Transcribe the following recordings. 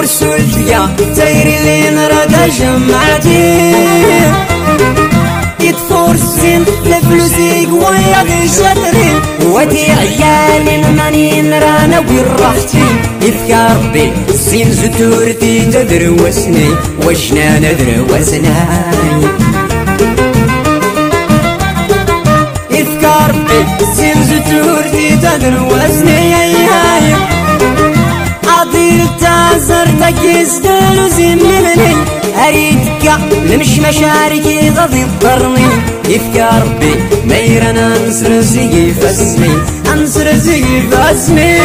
ورسولت يا تايري اللي نرى جمعتي يدفور السن لفلوسي قوية دي شطري ودي عيالي المانين رانا وين راحتي يفكر ربي السين زتورتي تدروسني وشنا ندروسناي يفكر ربي السين زتورتي تدروسني عطير التازر تكيستر زمنني أريدك لمش مشاركي غضي الضرني يفكر ربي ميرنا انصر زي فاسني انصر زي فاسني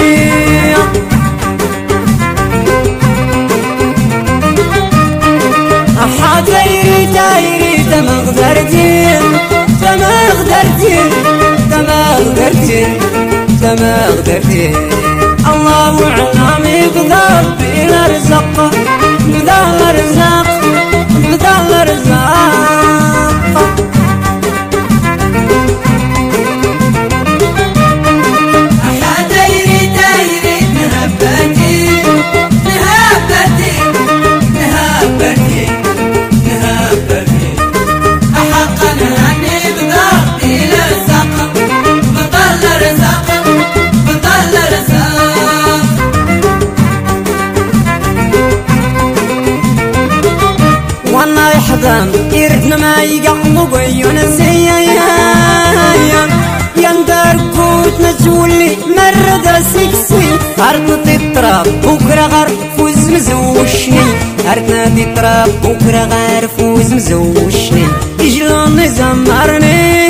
أحا تايري تايري تما غدرتي تما غدرتي تما غدرتي تما غدرتي الله أعلم يقدر بلا رزق بلا رزق بلا رزق أحا تايري تايري نهبتي نهبتي نهبتي نهبتي أحقا أني يقدر بلا رزق بلا رزق بلا رزق وانا يحضن يردنا ما يقعمو قيون الزيان يندر كوتنا تولي مرد سكسي أرض تطراب بكرة غار فوز مزوشني أرضنا تطراب بكرة غار فوز مزوشني إجلون زمرني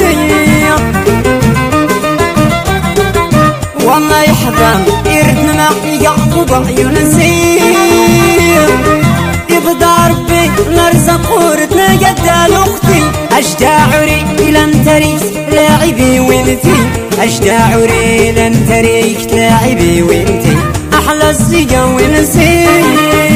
وانا يحضن يردنا ما يقعمو قيون الزيان يبدا ربي نرزق ورثنا قد اختي اشجاعري لن تريك لاعبي وانتي اشجاعري لن تريك لاعبي وانتي احلى الزيقه ونسيت